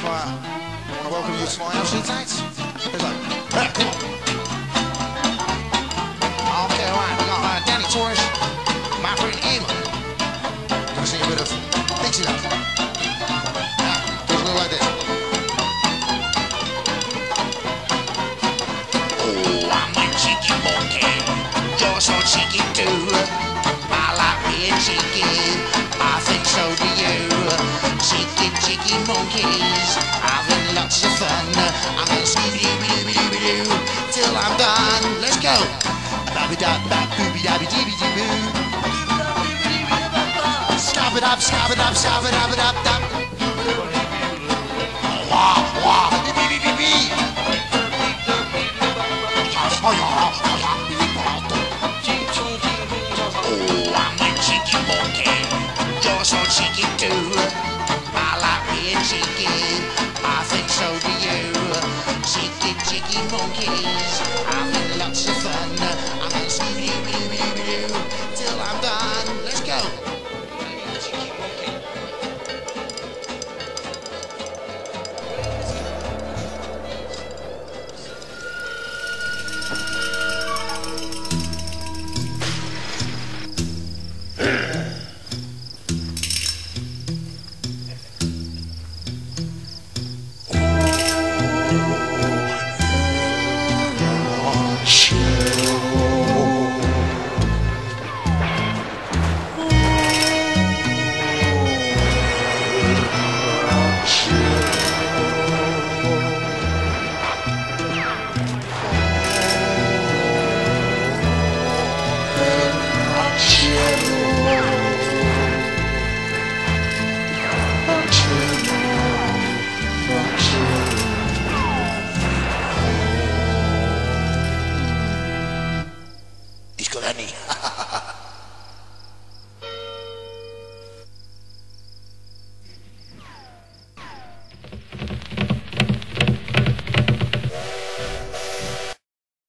I want to welcome you to my house, Tate. Here's like, come on. Okay, alright, we got Danny Torres, my friend Eamon. Gonna sing a bit of Dixieland. Goes a little like this. Oh, I'm a cheeky monkey, you're so cheeky too. I like being cheeky, I think so do you. Cheeky, cheeky monkeys, having lots of fun. I'm gonna scooby-doo-doo-doo-doo till I'm done. Let's go. Babby-dab-bab, booby-dabby-dee-bee-dee-boo. Scab-a-dab, scab-a-dab, scab-a-dab-a-dab-dab. Wah, wah, bee-bee-bee-bee. Oh, I'm a cheeky monkey, you're so cheeky too. I like being cheeky, I think so do you. Cheeky, cheeky monkeys, having lots of fun. I'm gonna scooby-doo-doo-doo-doo till I'm done. Let's go. Cheeky monkey. Discodanny.